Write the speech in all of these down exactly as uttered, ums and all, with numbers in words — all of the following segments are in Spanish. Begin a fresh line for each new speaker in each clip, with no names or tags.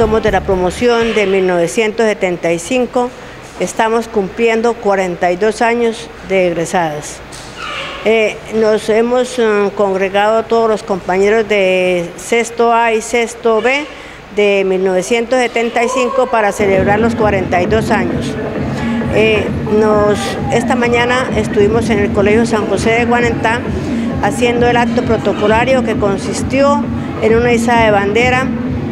somos de la promoción de mil novecientos setenta y cinco, estamos cumpliendo cuarenta y dos años de egresadas. Eh, nos hemos um, congregado todos los compañeros de sexto A y sexto B de mil novecientos setenta y cinco para celebrar los cuarenta y dos años. Eh, nos, esta mañana estuvimos en el Colegio San José de Guanentá haciendo el acto protocolario que consistió en una izada de bandera.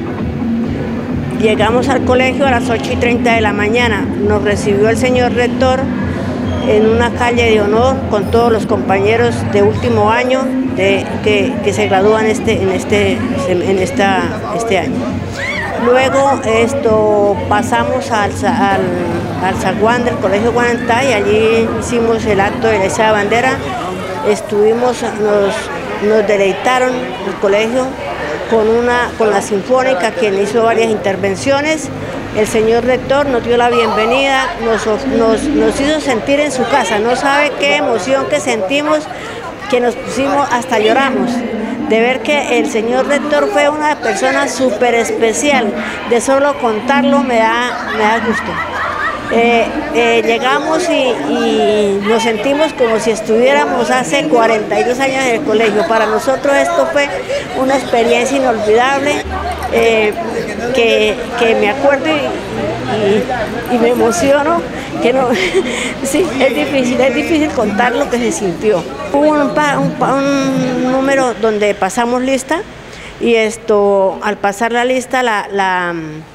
Llegamos al colegio a las ocho y treinta de la mañana, nos recibió el señor rector en una calle de honor con todos los compañeros de último año de, que, que se gradúan este, en, este, en esta, este año. Luego esto, pasamos al, al, al zaguán del Colegio Guanentá y allí hicimos el acto de la izada de bandera. Estuvimos, nos, nos deleitaron el colegio con, una, con la Sinfónica, quien hizo varias intervenciones. El señor rector nos dio la bienvenida, nos, nos, nos hizo sentir en su casa. No sabe qué emoción que sentimos, que nos pusimos, hasta lloramos, de ver que el señor rector fue una persona súper especial. De solo contarlo me da, me da gusto. Eh, eh, llegamos y, y nos sentimos como si estuviéramos hace cuarenta y dos años en el colegio. Para nosotros esto fue una experiencia inolvidable, eh, que, que me acuerdo y, y, y me emociono, que no, sí, es difícil, es difícil contar lo que se sintió. Hubo un, un, un número donde pasamos lista y esto, al pasar la lista, la, la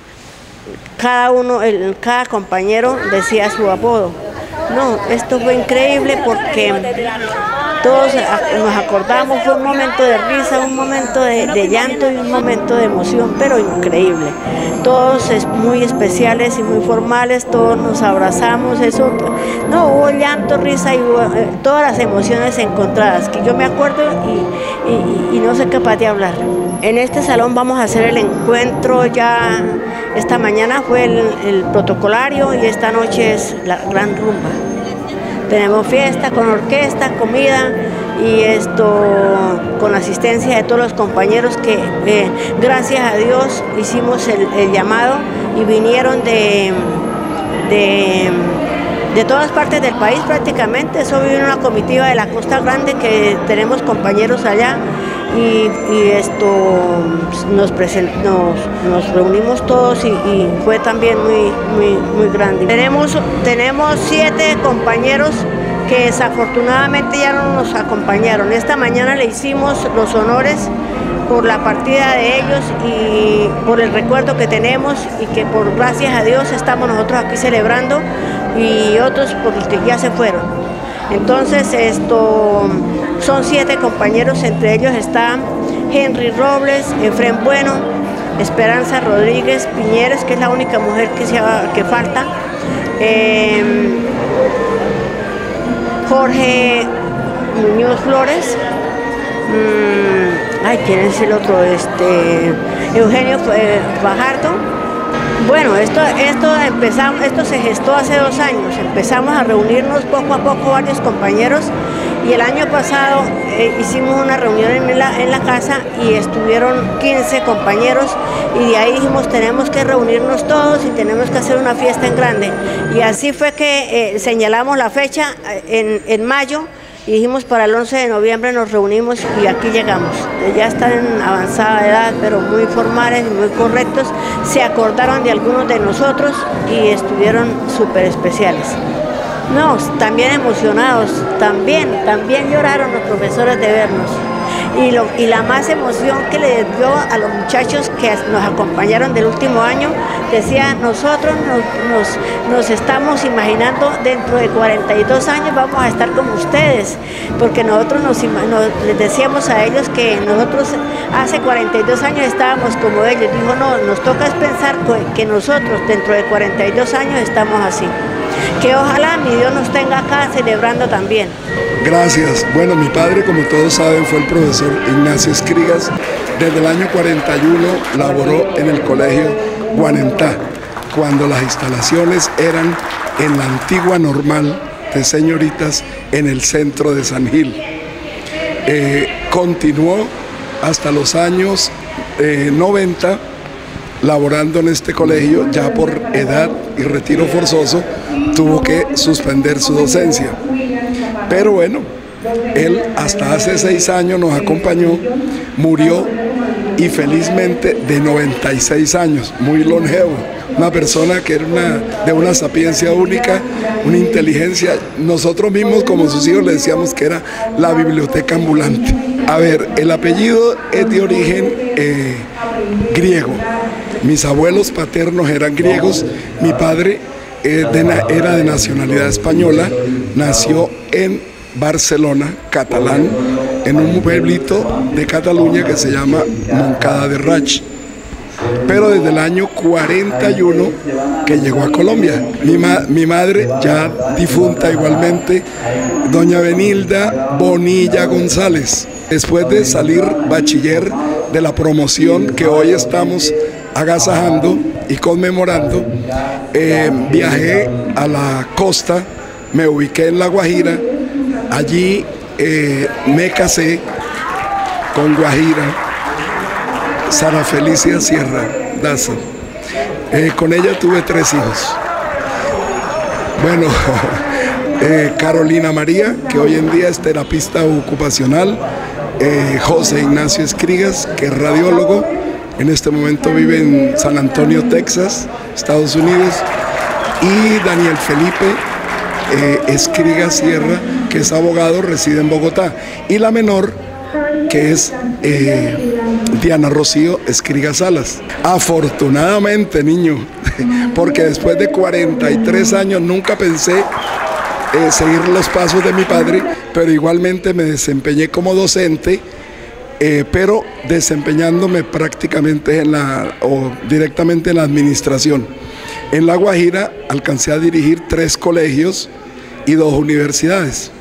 cada uno, el, cada compañero decía su apodo. No, esto fue increíble porque todos nos acordamos, fue un momento de risa, un momento de, de llanto y un momento de emoción, pero increíble. Todos es muy especiales y muy formales, todos nos abrazamos, eso, no, hubo llanto, risa y hubo, eh, todas las emociones encontradas, que yo me acuerdo y, y, y no soy capaz de hablar. En este salón vamos a hacer el encuentro ya, esta mañana fue el, el protocolario y esta noche es la gran rumba. Tenemos fiesta con orquesta, comida y esto con asistencia de todos los compañeros que eh, gracias a Dios hicimos el, el llamado y vinieron de, de, de todas partes del país prácticamente. Eso vino una comitiva de la Costa Grande que tenemos compañeros allá. Y, y esto nos, present, nos, nos reunimos todos y, y fue también muy, muy, muy grande. Tenemos, tenemos siete compañeros que desafortunadamente ya no nos acompañaron. Esta mañana le hicimos los honores por la partida de ellos y por el recuerdo que tenemos y que por gracias a Dios estamos nosotros aquí celebrando y otros porque ya se fueron. Entonces esto son siete compañeros, entre ellos está Henry Robles, Efren Bueno, Esperanza Rodríguez Piñeres, que es la única mujer que, se, que falta, eh, Jorge Muñoz Flores, mmm, ay, ¿quién es el otro? Este, Eugenio Fajardo. Bueno, esto, esto, empezamos, esto se gestó hace dos años, empezamos a reunirnos poco a poco varios compañeros y el año pasado eh, hicimos una reunión en la, en la casa y estuvieron quince compañeros y de ahí dijimos tenemos que reunirnos todos y tenemos que hacer una fiesta en grande y así fue que eh, señalamos la fecha en, en mayo y dijimos para el once de noviembre nos reunimos y aquí llegamos. Ya están en avanzada edad, pero muy formales y muy correctos. Se acordaron de algunos de nosotros y estuvieron súper especiales. No, también emocionados, también, también lloraron los profesores de vernos. Y, lo, y la más emoción que le dio a los muchachos que nos acompañaron del último año, decía, nosotros nos, nos, nos estamos imaginando dentro de cuarenta y dos años vamos a estar como ustedes, porque nosotros nos, nos, les decíamos a ellos que nosotros hace cuarenta y dos años estábamos como ellos. Dijo, no, nos toca es pensar que nosotros dentro de cuarenta y dos años estamos así. Que ojalá mi Dios nos tenga acá celebrando también.
Gracias. Bueno, mi padre, como todos saben, fue el profesor Ignacio Escrigas. Desde el año cuarenta y uno laboró en el Colegio Guanentá, cuando las instalaciones eran en la antigua normal de señoritas en el centro de San Gil. Eh, continuó hasta los años eh, noventa laborando en este colegio, ya por edad y retiro forzoso, tuvo que suspender su docencia. Pero bueno, él hasta hace seis años nos acompañó, murió y felizmente de noventa y seis años, muy longevo, una persona que era una, de una sapiencia única, una inteligencia. Nosotros mismos como sus hijos le decíamos que era la biblioteca ambulante. A ver, el apellido es de origen eh, griego. Mis abuelos paternos eran griegos, mi padre eh, de, era de nacionalidad española, nació en Barcelona, catalán, en un pueblito de Cataluña que se llama Moncada de Raig. Pero desde el año cuarenta y uno que llegó a Colombia. Mi, ma mi madre, ya difunta igualmente, doña Benilda Bonilla González. Después de salir bachiller de la promoción que hoy estamos agasajando y conmemorando, eh, viajé a la costa, me ubiqué en La Guajira, allí eh, me casé con Guajira, Sara Felicia Sierra Daza. Eh, con ella tuve tres hijos. Bueno, eh, Carolina María, que hoy en día es terapista ocupacional, eh, José Ignacio Escrigas, que es radiólogo, en este momento vive en San Antonio, Texas, Estados Unidos, y Daniel Felipe eh, Escrigas Sierra, que es abogado, reside en Bogotá, y la menor, que es eh, Diana Rocío Escrigas Salas. Afortunadamente, niño, porque después de cuarenta y tres años nunca pensé eh, seguir los pasos de mi padre, pero igualmente me desempeñé como docente, eh, pero desempeñándome prácticamente en la, o directamente en la administración. En La Guajira alcancé a dirigir tres colegios y dos universidades.